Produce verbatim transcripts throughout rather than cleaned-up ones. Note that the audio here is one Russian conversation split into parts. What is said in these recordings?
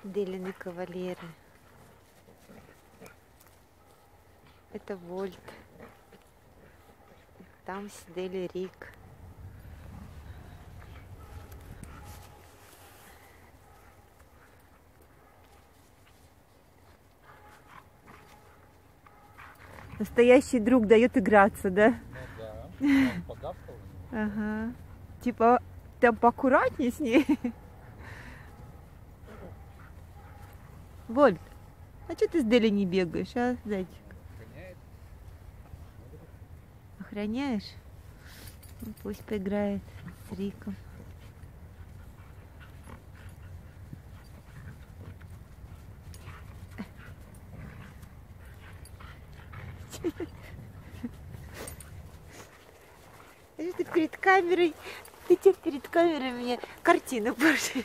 Делины кавалеры. Это Вольт. Там сидели Рик. Настоящий друг дает играться, да? Ну да, он погавкал. Ага. Типа, там поаккуратнее с ней. Вольт, а что ты с Дели не бегаешь, а, зайчик? Охраняет. Охраняешь? Ну, пусть поиграет с Риком. Ты перед камерой, ты что перед камерой мне картину портишь?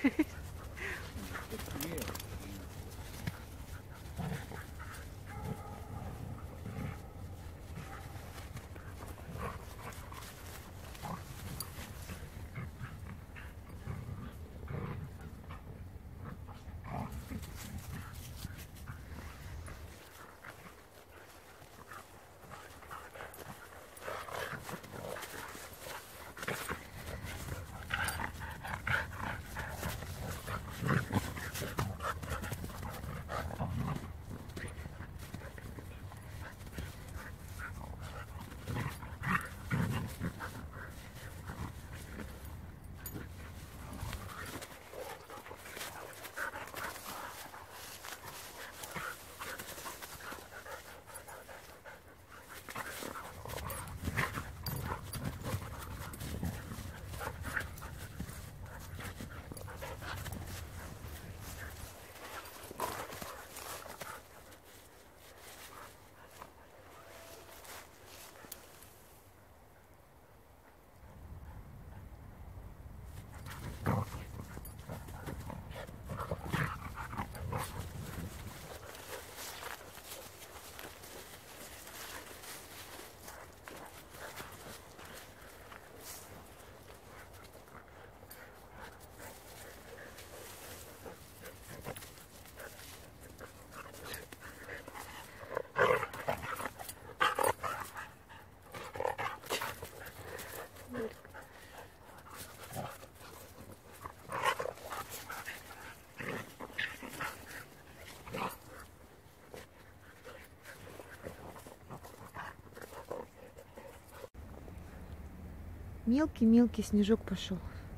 Мелкий-мелкий снежок пошел.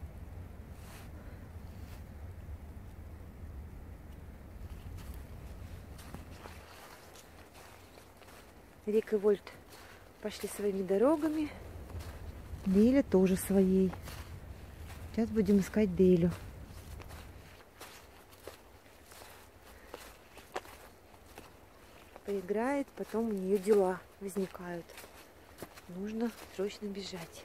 Рик и Вольт пошли своими дорогами. Деля тоже своей. Сейчас будем искать Делю. Поиграет, потом у нее дела возникают. Нужно срочно бежать.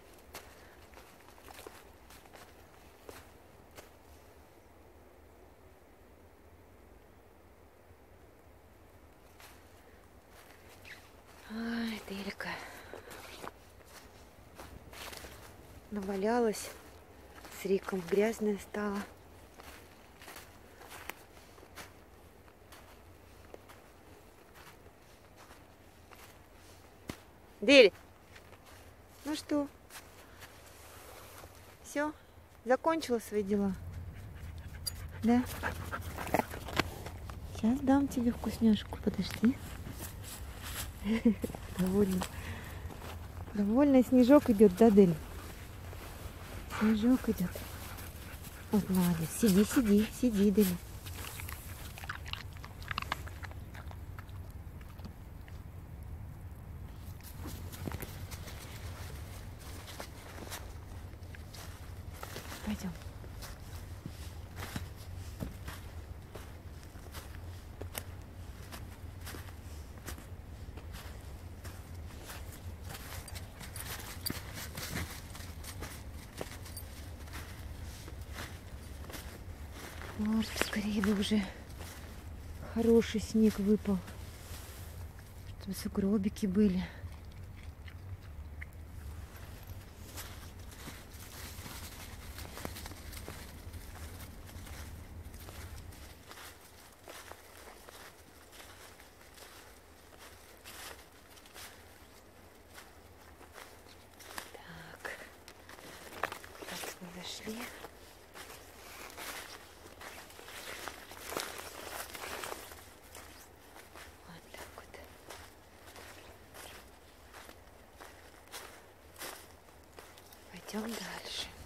Ай, Делька. Навалялась с Риком, грязная стала. Дель, ну что, все, закончила свои дела? Да? Сейчас дам тебе вкусняшку, подожди. Довольно. Довольно снежок идет, да, Дель? Снежок идет. Вот, молодец. Сиди, сиди, сиди, Дель. Пойдем. Вот, скорее бы уже хороший снег выпал, чтобы сугробики были. Идем дальше.